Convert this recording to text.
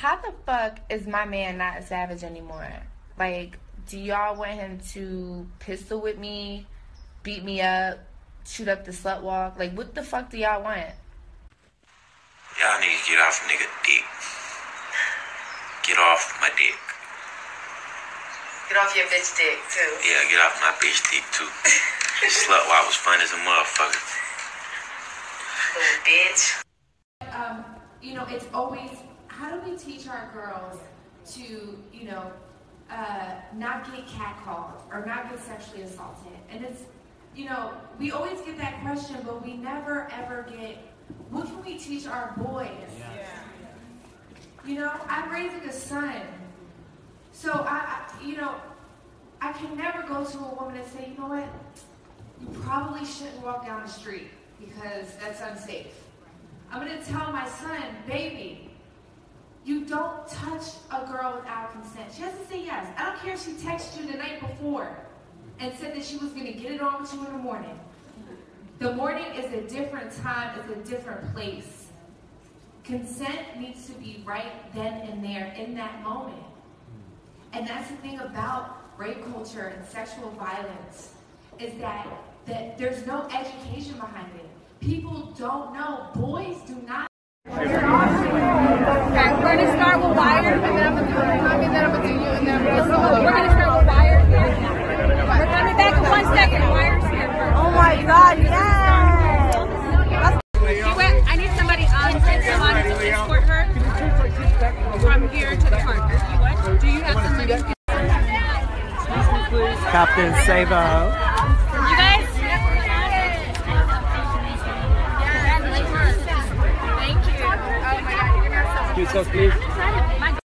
how the fuck is my man not a savage anymore? Like, do y'all want him to pistol whip me, beat me up, shoot up the slut walk? Like, what the fuck do y'all want? Y'all need to get off nigga dick. Get off my dick. Get off your bitch dick, too. Yeah, get off my bitch dick, too. Slut walk was fun as a motherfucker. Little bitch. You know, it's always, how do we teach our girls to, you know, not get catcalled or not get sexually assaulted? And it's, you know, we always get that question, but we never ever get, what can we teach our boys? Yeah. You know, I'm raising a son. So I can never go to a woman and say, you know what, you probably shouldn't walk down the street because that's unsafe. I'm gonna tell my son, baby, you don't touch a girl without consent. She has to say yes. I don't care if she texted you the night before and said that she was gonna get it on with you in the morning. The morning is a different time, it's a different place. Consent needs to be right then and there in that moment. And that's the thing about rape culture and sexual violence, is that there's no education behind it. People don't know. Boys do not. Okay, we're going to start with Wired, and then I'm going to do Tommy, and then I'm going to do you, and then we're going to start with Wired. We're coming back in 1 second. Wired's here first. Oh my God, yes! I need somebody on to escort her from here to the park. Do you have somebody? Captain Savo. You guys? Thank you. Oh my God, you're going to have so much. Please.